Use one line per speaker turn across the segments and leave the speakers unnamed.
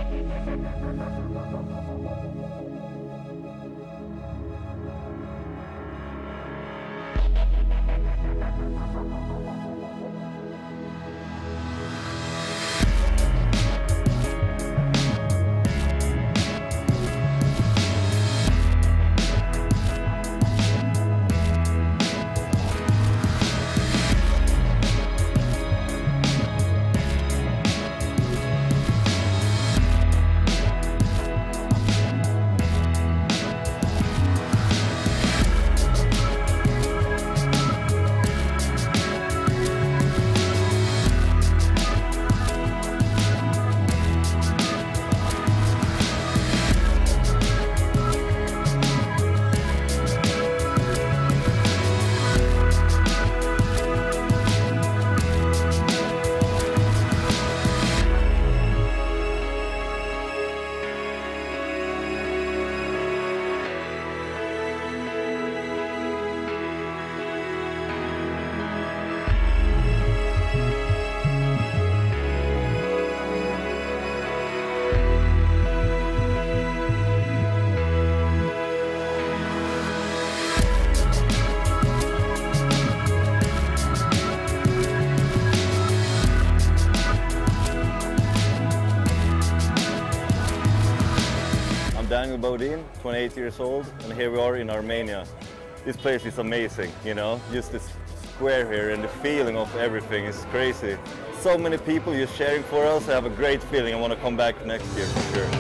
Daniel Bodin, 28 years old, and here we are in Armenia. This place is amazing, you know, just this square here and the feeling of everything is crazy. So many people just sharing for us. I have a great feeling. I want to come back next year for sure.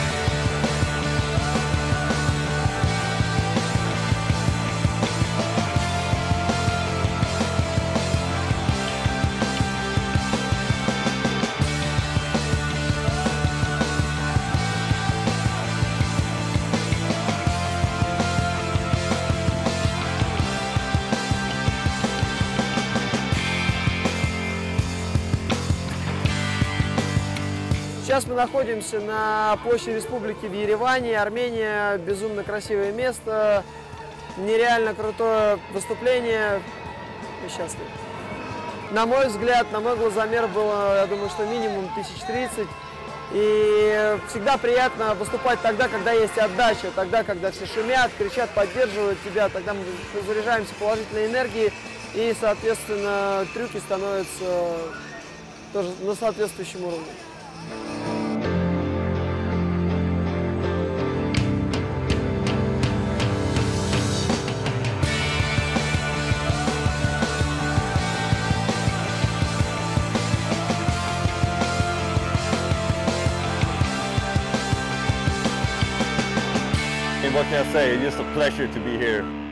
Сейчас мы находимся на площади Республики в Ереване. Армения, безумно красивое место, нереально крутое выступление. Мы счастливы. На мой взгляд, на мой глазомер было, я думаю, что минимум 1030. И всегда приятно выступать тогда, когда есть отдача, тогда, когда все шумят, кричат, поддерживают тебя, тогда мы заряжаемся положительной энергией, и, соответственно, трюки становятся тоже на соответствующем уровне.
What can I say? It's just a pleasure to be here.